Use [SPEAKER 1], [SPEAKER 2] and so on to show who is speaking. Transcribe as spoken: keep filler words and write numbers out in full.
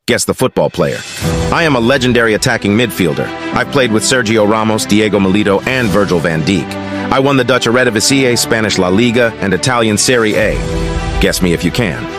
[SPEAKER 1] Guess the football player. I am a legendary attacking midfielder. I've played with Sergio Ramos, Diego Milito, and Virgil van Dijk. I won the Dutch Eredivisie, Spanish La Liga, and Italian Serie A. Guess me if you can.